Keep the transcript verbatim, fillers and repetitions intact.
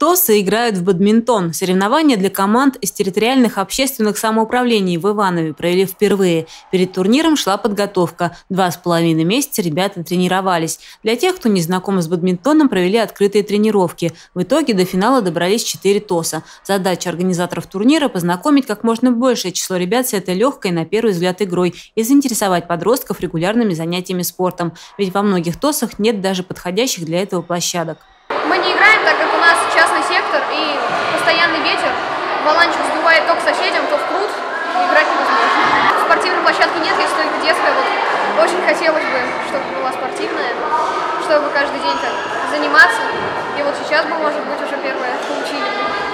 ТОСы играют в бадминтон. Соревнования для команд из территориальных общественных самоуправлений в Иванове провели впервые. Перед турниром шла подготовка. Два с половиной месяца ребята тренировались. Для тех, кто не знаком с бадминтоном, провели открытые тренировки. В итоге до финала добрались четыре ТОСа. Задача организаторов турнира – познакомить как можно большее число ребят с этой легкой, на первый взгляд, игрой и заинтересовать подростков регулярными занятиями спортом. Ведь во многих ТОСах нет даже подходящих для этого площадок. Мы не играем, так как у нас частный сектор и постоянный ветер. Валанчик сдувает то к соседям, то в пруд. Играть невозможно. Спортивной площадки нет, есть только детская. Вот очень хотелось бы, чтобы была спортивная, чтобы каждый день так заниматься. И вот сейчас бы, может быть, уже первое получили.